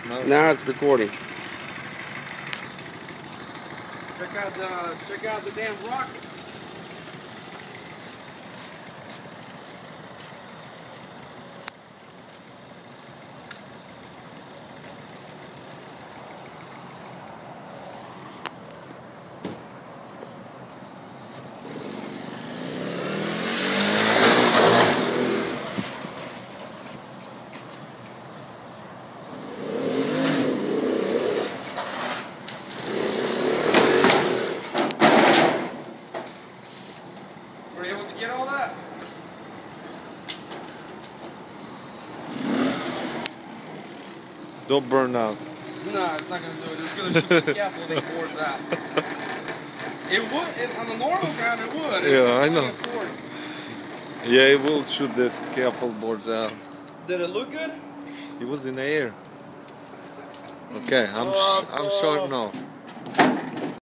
Now it's recording. Check out the damn rocket. Were you able to get all that? Don't burn out. No, it's not going to do it. It's going to shoot the scaffolding boards out. It would, on the normal ground it would. Yeah, I know. Yeah, it will shoot the scaffold boards out. Did it look good? It was in the air. Okay, I'm short now.